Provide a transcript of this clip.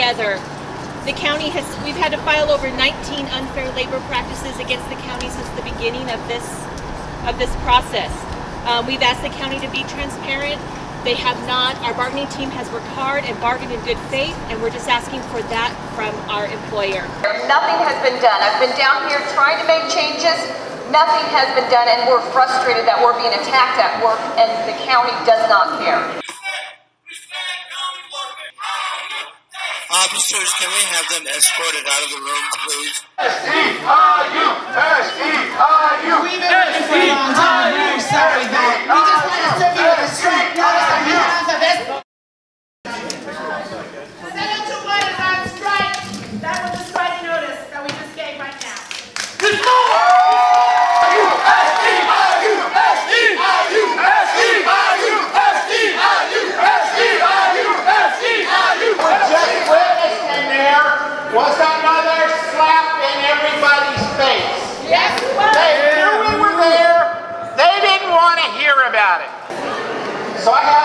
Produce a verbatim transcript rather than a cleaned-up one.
together. The county has, we've had to file over nineteen unfair labor practices against the county since the beginning of this, of this process. Um, we've asked the county to be transparent. They have not. Our bargaining team has worked hard and bargained in good faith, and we're just asking for that from our employer. Nothing has been done. I've been down here trying to make changes. Nothing has been done, and we're frustrated that we're being attacked at work, and the county does not care. Officers, can we have them escorted out of the room, please? S E I U! S E I U! We've been waiting for a long time. We're very sorry, but we just want to serve you with a straight notice on behalf of this. seven to one is on strike. That was the strike notice that we just gave right now. S E I U! S E I U! S E I U! S E I U! S E I U! S E I U! What just witnessed in there was another slap in everybody's face. Yes, it was. They knew we were there. They didn't want to hear about it. So I had